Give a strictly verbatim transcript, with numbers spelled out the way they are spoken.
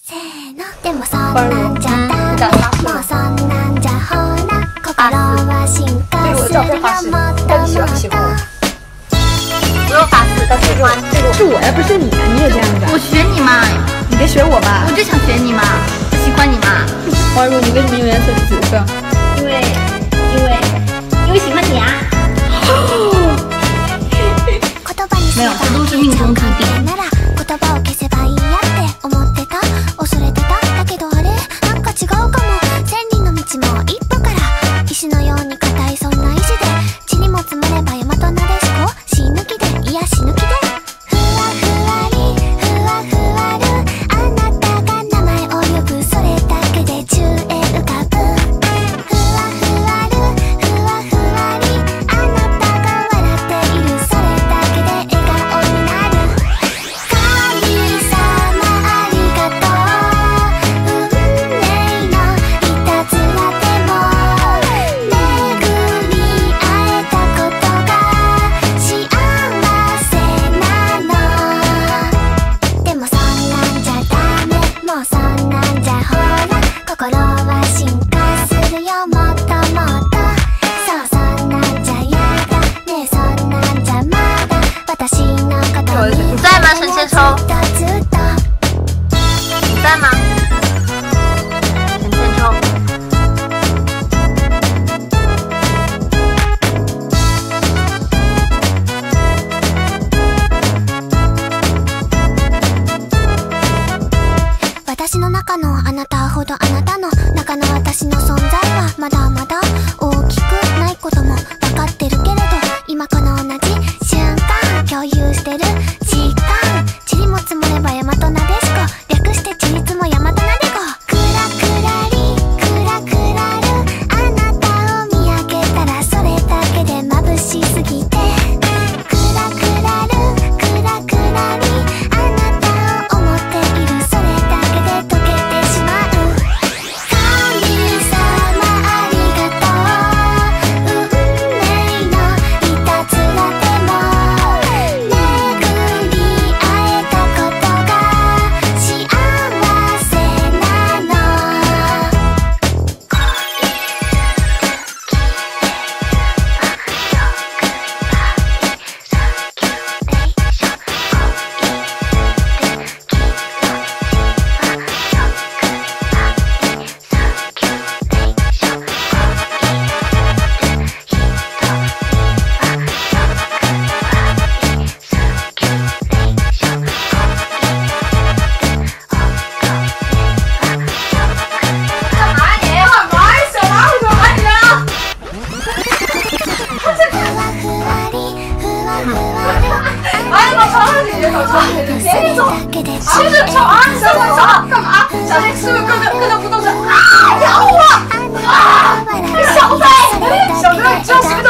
せーの。でもそんなんじゃダメ、もうそんなんじゃほら心は進化するよもっともっと。 不用发誓，喜欢。 是我呀，不是你呀，你也这样子。 我学你嘛， 你别学我吧。 我就想学你嘛，我喜欢你嘛。 花如，你为什么用颜色是紫色？ 因为，因为，因为喜欢你啊。没有，这都是命中注定。 言葉を消せばいいやって思ってた、恐れてた。だけどあれなんか違うかも。千里の道も一歩から、石のように硬いそんな意志で、地にも積もれば大和なでしこ、死ぬ気でいや死ぬ気で。ふわふわりふわふわる、あなたが名前を呼ぶ、それだけで宙へ浮かぶ。ふわふわるふわふわり、あなたが笑っている、それだけで笑顔になる。心は進化するよもっともっと。そうそんなんじゃやだねえ、そんなんじゃまだ私のことに你在吗，陈千秋？ ずっと你在吗，陈千秋？ 私の中のあなたほどあなたの中の私の存在はまだまだ大きくないことも分かってるけれど、今この同じ瞬間共有してる時間、塵も積もれば大和なでしこ、略してちりつも大和なでこ。クラクラリクラクラる、あなたを見上げたらそれだけで眩しすぎて。クラクラるクラクラリ、あなたを思っている、それだけで溶けてしまう。神様ありがとう、運命のいたずらでも巡り会えたことが幸せなの。 干嘛？小黑是不是跟着跟着不动声？啊！咬我！啊！小飞，小飞，你知道什么？